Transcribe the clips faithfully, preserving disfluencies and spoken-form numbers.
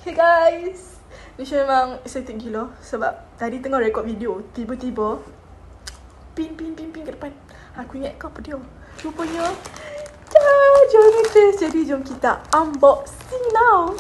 Hey guys, Nisha memang excited gila sebab tadi tengah rekod video, tiba-tiba pin pin pin pin ke depan. Aku ingat kau apa dia? Rupanya dah Joy Matrix. Jadi jom kita unboxing now.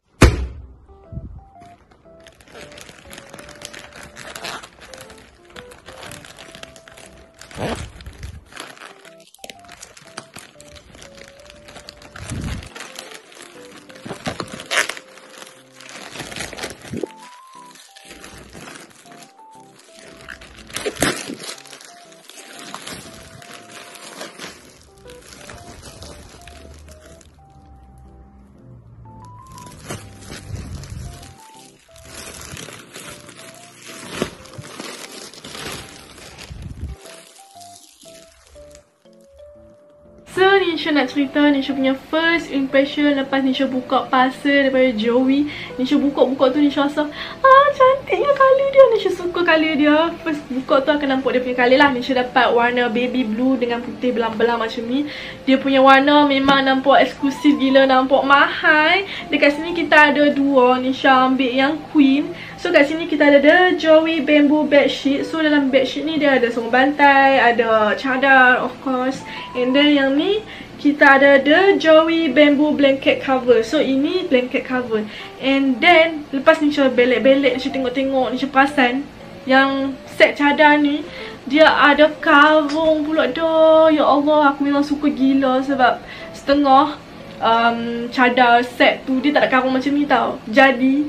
So, Nisha nak cerita Nisha punya first impression lepas Nisha buka parcel daripada Joey. Nisha buka-buka tu Nisha rasa, ah cantiknya colour dia. Nisha suka colour dia. First buka tu akan nampak dia punya colour lah. Nisha dapat warna baby blue dengan putih belang-belang macam ni. Dia punya warna memang nampak eksklusif gila, nampak mahal. Dekat sini kita ada dua. Nisha ambil yang queen. So kat sini kita ada the Joey bamboo bedsheet. So dalam bedsheet ni dia ada sarung bantai, ada cadar of course. And then yang ni kita ada the Joey bamboo blanket cover. So ini blanket cover. And then lepas Nisha belek-belek, Nisha tengok-tengok, Nisha perasan yang set cadar ni dia ada karung pula dah. Ya Allah, aku memang suka gila sebab setengah um, cadar set tu dia tak ada karung macam ni tau. Jadi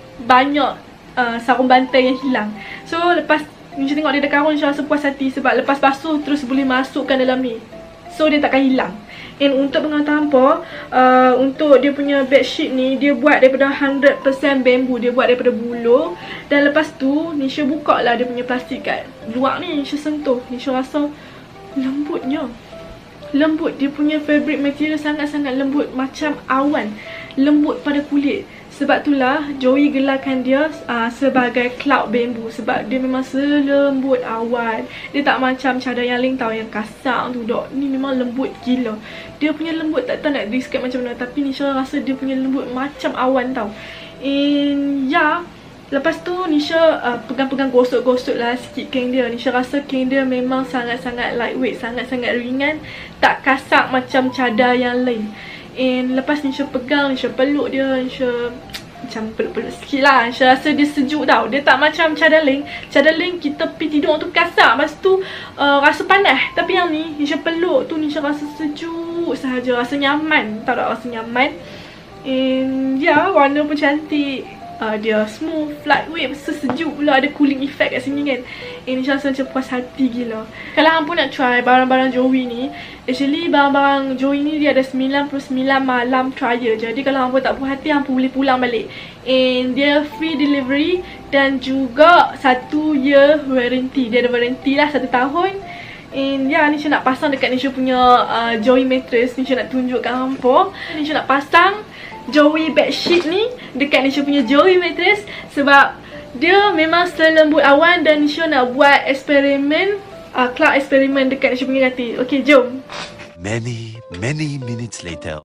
banyak Uh, sarung bantai yang hilang. So lepas Nisha tengok dia ada karung, Nisha rasa puas hati sebab lepas basuh terus boleh masukkan dalam ni. So dia takkan hilang. And untuk pengetahuan hampa, uh, untuk dia punya bedsheet ni dia buat daripada one hundred percent bambu. Dia buat daripada buluh. Dan lepas tu Nisha buka lah dia punya plastik kat luar ni. Nisha sentuh, Nisha rasa lembutnya. Lembut. Dia punya fabric material sangat-sangat lembut, macam awan. Lembut pada kulit. Sebab itulah Joey gelarkan dia uh, sebagai cloud bamboo. Sebab dia memang selembut awan. Dia tak macam cadar yang lain tau, yang kasar tu dok. Ni memang lembut gila. Dia punya lembut tak tahu nak describe macam mana, tapi Nisha rasa dia punya lembut macam awan tau. And ya yeah, lepas tu Nisha uh, pegang-pegang gosok-gosok lah sikit kain dia. Nisha rasa kain dia memang sangat-sangat lightweight, sangat-sangat ringan. Tak kasar macam cadar yang lain. And lepas Nisha pegang, Nisha peluk dia, Nisha macam peluk-peluk sikit lah. Nisha rasa dia sejuk tau. Dia tak macam cadar lain. Cadar lain kita pergi tidur tu kasar, lepas tu uh, rasa panas. Tapi yang ni Nisha peluk tu Nisha rasa sejuk sahaja. Rasa nyaman. Tahu tak, rasa nyaman. And ya, yeah, warna pun cantik. Uh, dia smooth, lightweight, sejuk pula, ada cooling effect kat sini kan. Eh, Nisha rasa macam puas hati gila. Kalau hampa nak try barang-barang Joey ni, actually barang-barang Joey ni dia ada sembilan puluh sembilan malam trial. Jadi kalau hampa tak puas hati, hampa boleh pulang balik. And dia free delivery dan juga satu year warranty. Dia ada warranty lah satu tahun. And ya, yeah, Nisha nak pasang dekat Nisha punya uh, Joey mattress. Nisha nak tunjuk kat hampa. Nisha nak pasang Joey bedsheet ni dekat Nisha punya Joey mattress sebab dia memang selembut awan. Dan Nisha nak buat eksperimen, uh, cloud eksperimen dekat Nisha punya katil. Okay, jom. Many, many minutes later.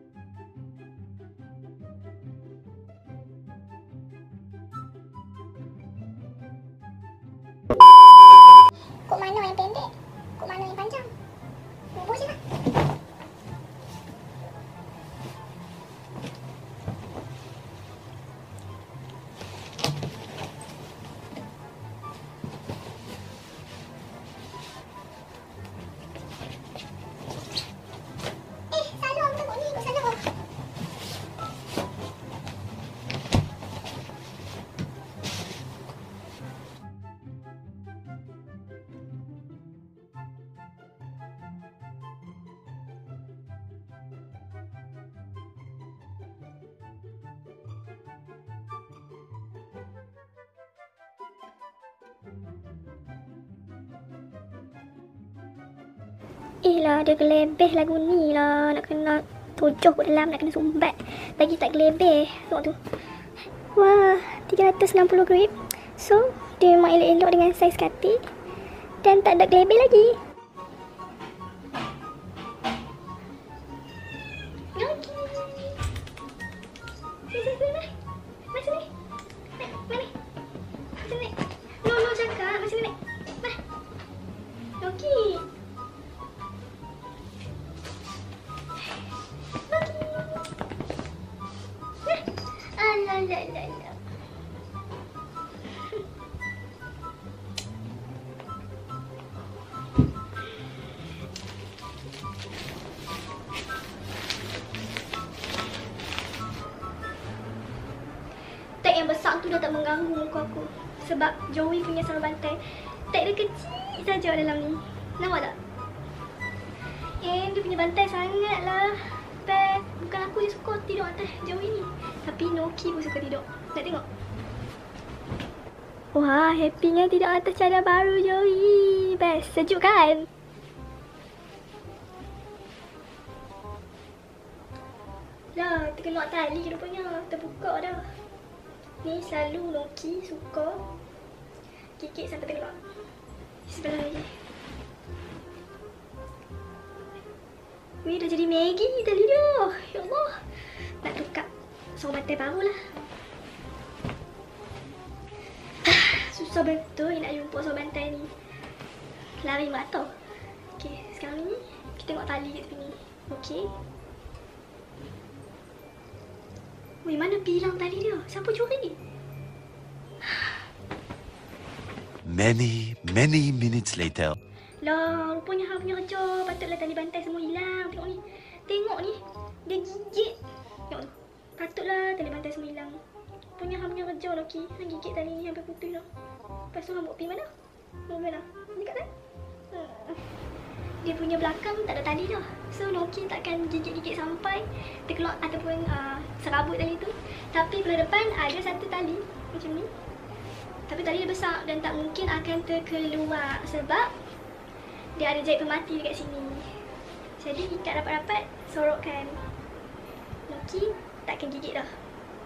Kok mana yang pendek? Kok mana yang panjang? Nombor je lah. Eh lah, dia gelebeh lagu ni lah. Nak kena tujuh kat dalam, nak kena sumbat. Lagi tak gelebeh. Tengok tu. Wah, tiga ratus enam puluh grip. So, dia memang elok-elok dengan saiz katil. Dan tak ada gelebeh lagi. Okay. mengganggu muka aku. Sebab Joey punya sarung bantai tag dia kecil saja dalam ni. Nampak tak? And dia punya bantai sangatlah best. Bukan aku je suka tidur atas Joey ni, tapi Noki pun suka tidur. Nak tengok? Wah, happynya tidur atas cadar baru Joey. Best, sejuk kan? Dah, terkena tali rupanya. Terbuka dah. Ni selalu Noki suka kikik sampai terkeluar. Sebelah lagi. Wih, dah jadi Maggie tali dia. Ya Allah. Nak tukar sarung bantai baru lah. Susah betul nak jumpa sarung bantai ni. Lari mata. Okay, sekarang ni kita tengok tali kat sini. Okay. Weh, mana bilang tali dia? Siapa curi? Many, many minutes later. Lah, rupanya hang punya kerja. Patutlah tali bantai semua hilang. Tengok ni. Tengok ni. Dia gigit. Tengok tu. Patutlah tali bantai semua hilang. Rupanya hang punya kerja, Loki. Hang gigit tali ni sampai putih dah. Lepas tu hang bawa pergi mana? Bawa mana? Dekat kan? Dia punya belakang tak ada tali dah. So Noki takkan gigit-gigit sampai terkeluar ataupun uh, serabut tali tu. Tapi belah depan ada satu tali macam ni. Tapi tali dia besar dan tak mungkin akan terkeluar sebab dia ada jahit pemati dekat sini. Jadi ikat rapat-rapat, sorokkan. Noki takkan gigit dah.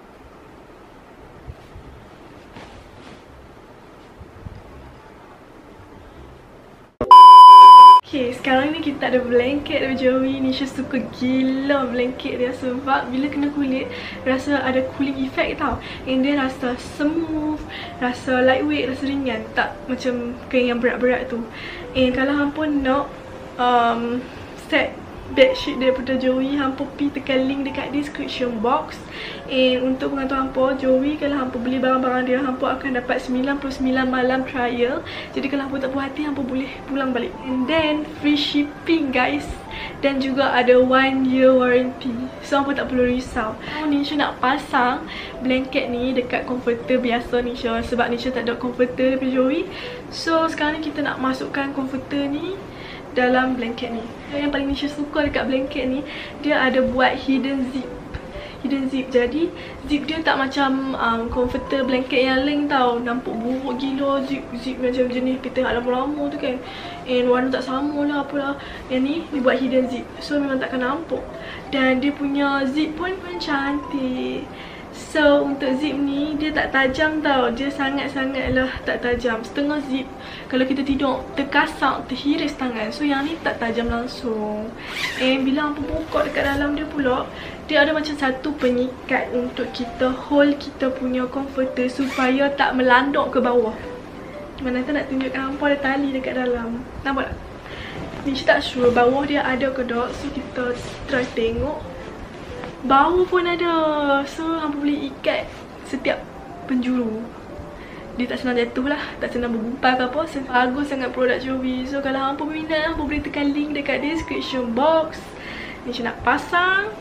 Okay, sekarang ni kita ada blanket dari Joey. Nisha suka gila blanket dia sebab bila kena kulit rasa ada cooling effect tau. And dia rasa smooth, rasa lightweight, rasa ringan. Tak macam kain yang berat-berat tu. And kalau hang pun nak um, set bedsheet daripada Joey, hampa pergi tekan link dekat description box. And untuk pengantar hampa, Joey kalau hampa beli barang-barang dia, hampa akan dapat sembilan puluh sembilan malam trial. Jadi kalau hampa tak puas hati, hampa boleh pulang balik. And then free shipping guys. Dan juga ada one year warranty. So hampa tak perlu risau. Nisha nak pasang blanket ni dekat comforter biasa Nisha, sebab Nisha tak ada comforter daripada Joey. So sekarang ni kita nak masukkan comforter ni dalam blanket ni. Yang paling Nisha suka dekat blanket ni, dia ada buat hidden zip. Hidden zip. Jadi zip dia tak macam um, comforter blanket yang lain tau. Nampak buruk gila zip. Zip macam jenis kita tengok lama-lama tu kan. And warna tak sama lah apalah. Yang ni dia buat hidden zip. So memang takkan nampak. Dan dia punya zip pun pun cantik. So untuk zip ni dia tak tajam tau. Dia sangat-sangatlah tak tajam. Setengah zip kalau kita tidur terkasak, terhiris tangan. So yang ni tak tajam langsung. And bila hampa buka dekat dalam dia pula, dia ada macam satu penyikat untuk kita hold kita punya comforter supaya tak melandok ke bawah. Mana tu nak tunjukkan hampa ada tali dekat dalam. Nampak tak? Nisha tak sure bawah dia ada ke tak. So kita try tengok. Bau pun ada. So hampa boleh ikat setiap penjuru. Dia tak senang jatuh lah, tak senang bergumpal ke apa. So, bagus sangat produk Joey. So kalau hampa minat, hampa boleh tekan link dekat description box. Nisha nak pasang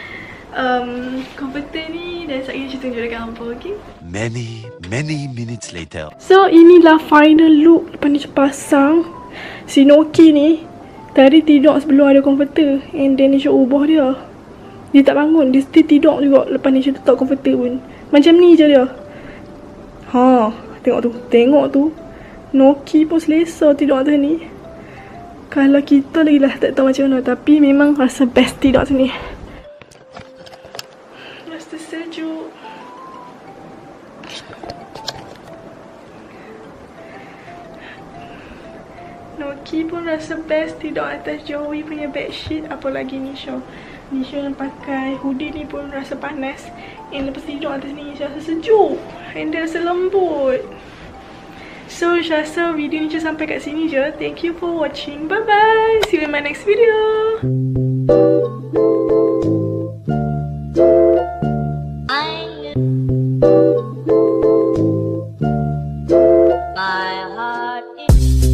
um, comforter ni dan sekejap Nisha tunjuk dekat hampa, okay? Many, many minutes later. So inilah final look lepas Nisha pasang. Si Noki ni tadi tidur sebelum ada comforter. And then Nisha ubah dia. Dia tak bangun, dia still tidur juga lepas Nisha letak comforter pun. Macam ni je dia. Ha, tengok tu, tengok tu. Noki pun selesa tidur atas ni. Kalau kita lagi lah tak tahu macam mana. Tapi memang rasa best tidur atas ni. Rasa sejuk. Noki pun rasa best tidur atas Joey punya bedsheet. Apalagi Nisha. Nisha yang pakai hoodie ni pun rasa panas. And lepas tidur atas ni Nisha rasa sejuk. And dia rasa lembut. So Nisha rasa video ni sampai kat sini je. Thank you for watching. Bye bye. See you in my next video. My heart is